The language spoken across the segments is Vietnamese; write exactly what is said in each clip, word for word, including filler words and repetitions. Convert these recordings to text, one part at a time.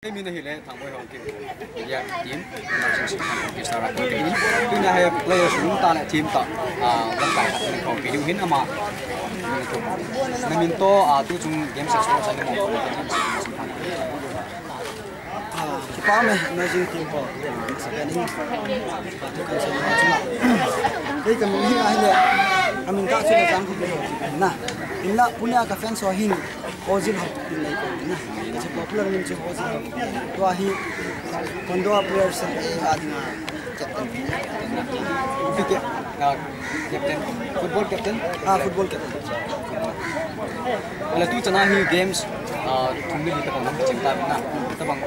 mình thì lẽ thằng bồi học kia, giờ team nó sẽ sẽ cái sao ra cái cái tuy nhiên hay player chúng ta lại team ta à vẫn phải mình không cái điều hiến mà nên mình to à tu chung game sẽ sẽ sẽ một cái phá này nó riêng team họ sẽ cái này tôi cần sẽ nói chung là đây cái mình hiện nay là mình đã chơi trang thì na mình là punya cái fan so hin Ozil học đi lấy cái na cái popular mình chơi Ozil तो ही पंद्रह players से एक आदमी captain ठीक है captain football captain हाँ football captain वाला तू चना ही गेम्स तुमने ही तब हम चिंता ना तब हम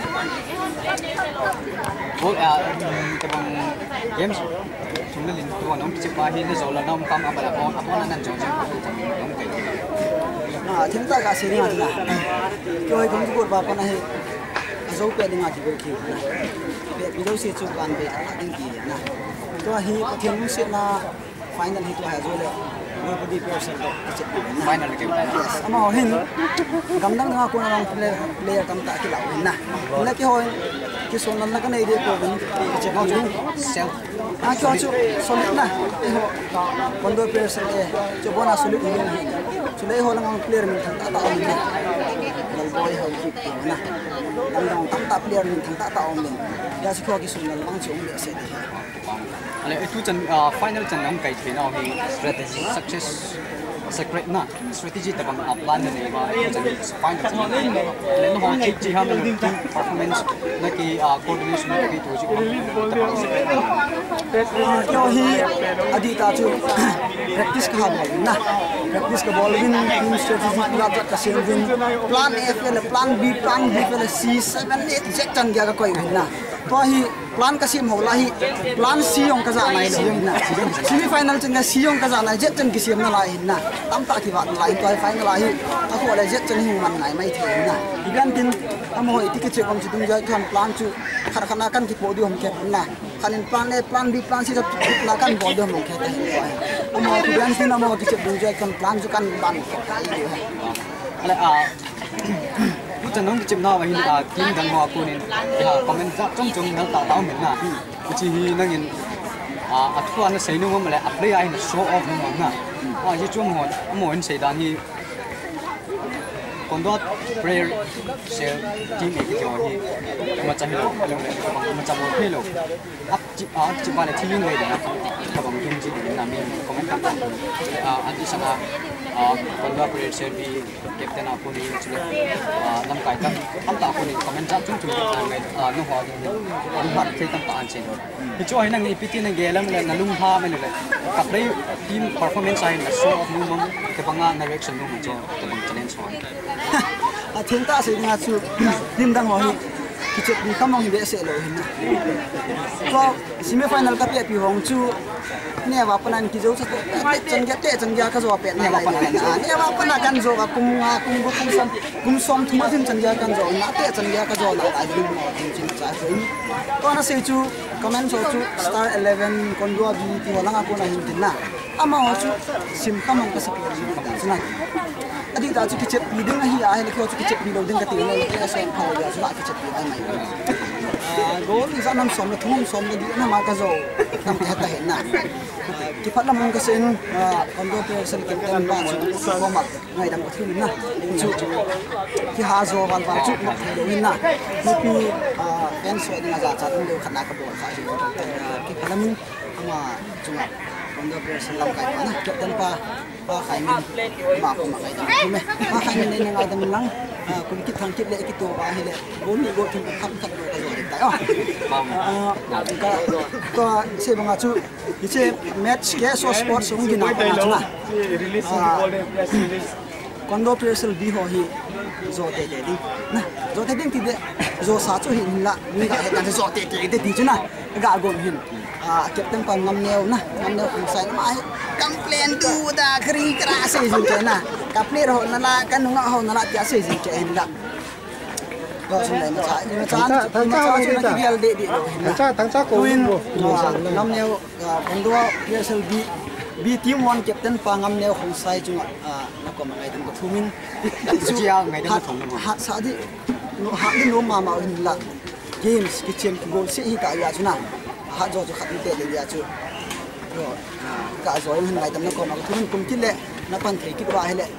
वो तब हम गेम्स तुमने लिन तो हम चिंता ही ने जोला ना हम काम अब वाला कौन अब वाला नन जोन जोन हम कहीं हाँ चिंता का सीरिया ना तो ही तुम तो बापा ना है dấu pe dengan di bawah kiri, pe dấu si cukup pe ating kiri, nah, itu ahi ketian musim na final itu ahi dulu, dua puluh persen final game, yes, ama hin, gamdang dengan aku orang player player tam tak kilau, nah, bila kihoi, kisonan nak kena ide ko, kecik kau tu self, ah kau tu solid nah, iho, पंद्रह persen eh, coba nak solid ini, sudah iho orang player minta tak tahu ini, kalau boy hal itu, nah. Đang tắm tạ player mình thằng tạ tạo mình ra sẽ có cái số lần băng xuống để sẽ đi. Lại itu chân final chân nắm cái thế nào thì strategy success secret na strategy tập bằng plan này mà chân final chân lên nó chỉ chỉ ham mình performance là cái coordination cái tổ chức tập bằng secret cho hi adita chu practice ka ball na practice ka ball win team strategy pula ka sen win plan A là plan B plan B là C seven eight check chân ga ka koi na to hi plan ka sim ho la hi plan C yong ka za nai lo na semi final chân ga C yong ka za nai jet chân ki sim na lai na tam ta ki wat lai to final lai a ko la jet chân hi man nai mai the na igan tin am hoi ti ki che om chi tung ja kan plan chu khar khana kan ki podium ke na kanin plan A plan B plan C to na kan podium ke ta am ho ti gan tin am ho ti che tung ja kan plan chu kan ban lại à lúc chân nóng chìm nào mà hiện à team đằng hoa cô nên à comment trong trong nó tạo tạo mình na chỉ năng nhìn à à thua nó xây nung mà lại apply ai nó show off nung mà à chỉ chung một một anh xây đàn như còn đó player sẽ team này cái chỗ như mà chẳng hiểu lâu này mà chẳng một khi lâu áp chip à chip vào lại team người đấy các bạn team chỉ để làm mình comment các bạn à anh đi sang à còn đó player sẽ bị captain aku ni sudah enam kali kan, tampak aku ni komentar cuma cuma dengan nuh hal ini, rumah saya tampak ancen. Itu hari nang ipiti nang gelam le nalung ha men le, kapre team performance saya na show of numang kebangan direction nung macam kebang challenge one. Ah thiên ta sẽ nghe chu team đang hỏi ki chet ni kamong hi be se lo hin. So semi final ka pe pi hong chu ne wa panan ki jo sa chân ga te chân ga ka zo pe ne wa panan ne wa panan kan zo ka kum nga kum bu kum som kum som thuma thin chân ga kan zo na te chân ga ka zo na ai din mo chin cha so ko na se chu comment so chu star eleven kon do bi ti wala nga ko na hin tin na ama ho chu sim kamong ka sa pe ni na adi ta chu ki chet bi ding hi a he ko chu ki chet bi lo ding ka ti ne ke so pha ya chu la ki chet bi ai mai à gol ni zanam som na thum som na di na ma ka zo kam ta ta he na ki phat lam ka sen on do pe sel ken ten ba chu ko ma ngai dam ko thim na chu ki ha zo wal wal chu ma do hin na ni pi en so ni na za cha tung do khana ka bol sa chu ki phat lam ama chu ma on do pe sel lam kai na ke ten pa pa khai min ma ko ma kai da me pa khai min ni ngai dam lang kun ki thang kit le ki to ba hi le gol ni go thum khap khap do ka zo ta ah ka to se banga chu iche match ke so sports ung gi na pa na release ball press release kondo pressel bi ho hi zo te te ding na zo te ding ti de zo sa chu hin la ni ga he kan zo te te te ti chu na ga gon hin a captain pa ngam neu na ngam neu ung sai ma complain du da kring kra se jin ke na ka player ho na la kan nga ho na la tia se jin ke hin laก็สมัยมาช้ามาช้ามาช้าช่วยนักเรียนเด็กๆเลยนะทั้งช้าโกวินน้ำเนียวผมดูว่าเรียนเซลบีบีทีมวันเก็บเต็นปางน้ำเนียวของไซจุงอ่ะนักกอล์ฟไงตั้งแต่ทุ่มิน Sujiya ngai dam thong ma ha sa di no ha ni no ma ma in la games kitchen ki goal se hi ka ya chuna ha jo jo khat ni te le ya chu yo ka zo hin ngai tam na ko ma thun kum ki le na pan thei ki ba hele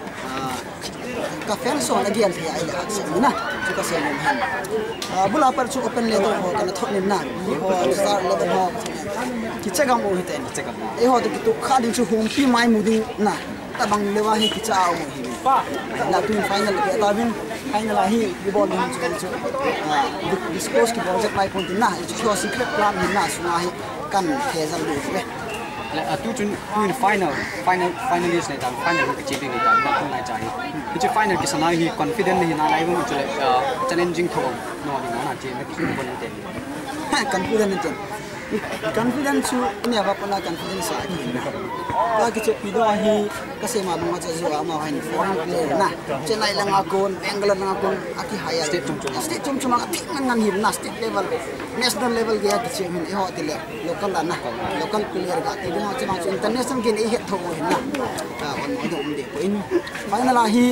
ka fan so na gian thei ai le ha se ni na chu ka se ni han bula par chu open le to ho kana thot ni na ni ho start level ho ki chagam o hiten chagam e ho to ki to kha din chu home pi mai mu din na ta bang lewa hi ki cha o hi pa na tu final ke ta bin final la hi di ball ni chu chu dispose ki project mai kon tin na chu secret plan ni na su na hi kan the zal du le là tu chun tu in final final finalist này ta final cái chế định này ta nó không lại chạy cái chế final cái sân này confident này na lại cũng chơi challenging thôi nó thì nó là chế nó cũng không được confident ni confident chu ni ava pana confidence sa ni ka ki che pido hi ka se ma bang cha zo ma hai ni foreign player na che nai lang akon angle lang akon aki higher state chum chum state chum chum ati ngan ngan him na state level national level ge ki che hin e ho ti le local la na local player ga ti ho che ma international ge ni he tho hin na ka on mo dum de ko in final la hi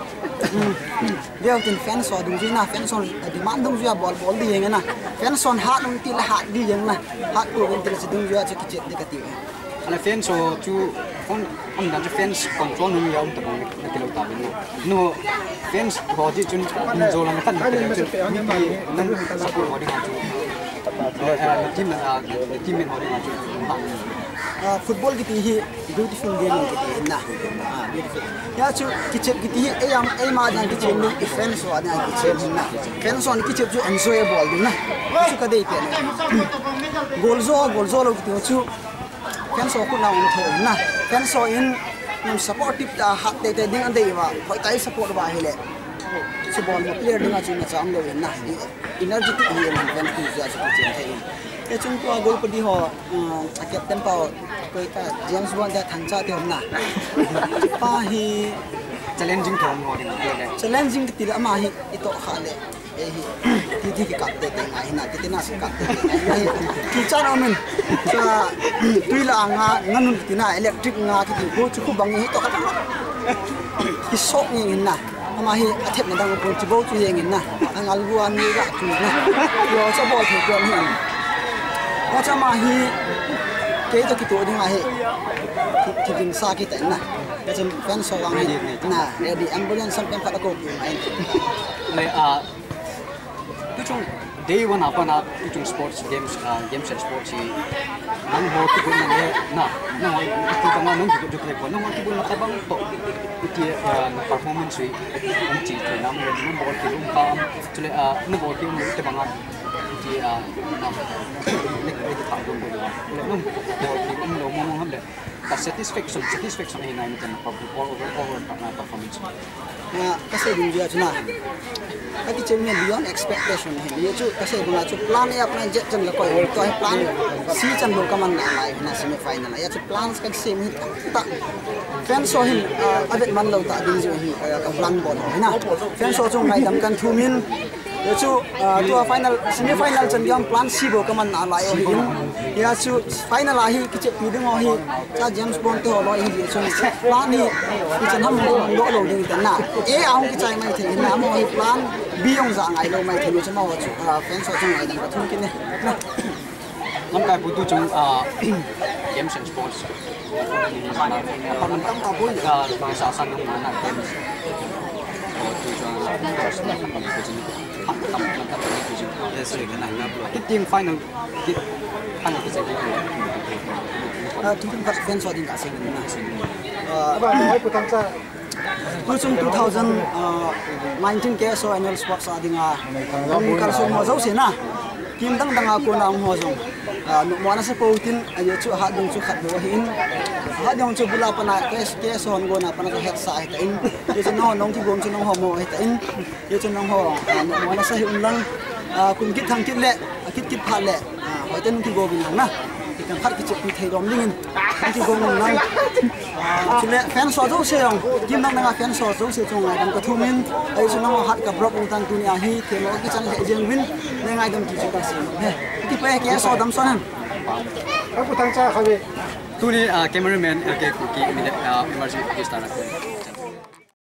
dia tin fans so dung ji na fans on demand dung ji ball ball di yang na fans on hat dung ti la hat di yang na hat ko bin ti dung ji che ki de ka ti là fans so chu on on dan fans control nu yau ta bang na kilo ta ni no fans ho ji chun zo lang tan ta chun ni ki nan support ho ding chu team na team men ho ding chu football ki ti hi beautiful game ki ti na beautiful ya chu ki che ki ti e am e ma dan ki che ni fans so ada ki che na fans on ki che chu enjoyable din na chu ka dei pe goal zo goal zo lo ki chu fans so ku na on tho na fans so in nam supportive ta hat te te ding an dei wa hoi tai support ba hele chu ball mo player ding a chu na chang lo na energetic hi man fan ki ja chu chen thai e chung ko goal padi ho a captain pa koi ka James Bond ja thang cha te hom na pa hi challenging thong ho ding le challenging ti la ma hi ito kha le e hi ti ti ki kap te te ngai na ti ti na si kap te ngai ki cha na men cha tui la nga nganun ti na electric nga ki ti go chu ku bang hi to ka ki sok ni na ama hi athep na dang ko chi bo chu yeng na angal gu an ni ga chu na yo cha bo thu ko ni wa cha ma hi ke to ki to ding a he ki kin sa ki ta na ka chen fan so wang hi na ready ambulance sam pem ka ko ai le a tu chung day one apa na tu chung sports games games and sports hi nang ho ki ko na na na tu ka na nung ki ko ko na mo ki ko na ka bang to ti na performance hi ang chi te na mo mo bol ki um pa chule a no bol ki mo te bang ti a na ne ko ta ko ko le no bol ki um lo mo mo ham le ka satisfaction satisfaction hi na ni tan all over over performance na kasi ding dia chuna aki chemnya beyond expectation he ye chu kasi bunga chu plan e apna jet chan la ko to he plan si chan lo kaman na lai na semi final ya chu plans kan same hi ta fan so hin avet man lo ta ding ju hi ka plan bol na fan so chu ngai dam kan thu min ye chu to final semi final chan yam plan si bo kaman na lai hi ya chu final a hi ki che pi ding ho hi cha James Bond to lo hi chu plan ni ki chan ham lo lo ding ta na e aung ki chai mai the na mo hi plan biyong za ngai lo mai thinu chama wa chu fan so chung ngai dang ka thun kin ne ngam kai pu tu chung games and sports pa man tam ka boi ga ba sa san nong na games tu chung personal ka pa ku chi ha tam tam tam ku chi yes re kana na ki team final ki final ki se ki tu chung ka fan so ding ka se na Aba noi pu tang cha Tusung two thousand nineteen ke so annual sports adinga ong kar so mo zo se na kim dang dang ko na ong ho zo no mo na sa poutin ayo chu ha dong chu khat bo hin ha dong chu bula pa na ke ke so on go na pa na ka het sa ta in ye chu no nong ki gom chu nong ho mo ta in ye chu nong ho no mo na sa hi um lang kun kit thang kit le kit kit pha le hoi ten ki go bin lang na kan khat ki chu pi thei rom lingin ki go nong nang chule fan so zo se ong kim dang dang fan so zo se chung ngai dam ka thu min ai chu nong hat ka brok ung tang tu ni a hi ke lo ki chan he jeng win ne ngai dam ki chu ka se he ki pe ke so dam so nan pu tang cha khabe tu ni cameraman ke ki emergency ki start